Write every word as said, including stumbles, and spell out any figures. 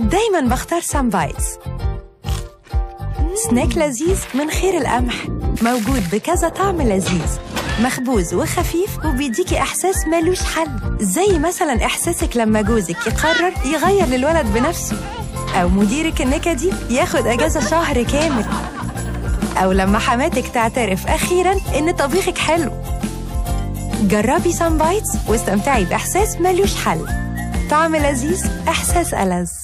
دايماً بختار سان بايتس، سناك لذيذ من خير القمح، موجود بكذا طعم لذيذ، مخبوز وخفيف وبيديكي إحساس ملوش حل، زي مثلاً إحساسك لما جوزك يقرر يغير للولد بنفسه، أو مديرك النكدي ياخد أجازة شهر كامل، أو لما حماتك تعترف أخيراً إن طبيخك حلو. جربي سان بايتس واستمتعي بإحساس ملوش حل، طعم لذيذ، إحساس ألذ.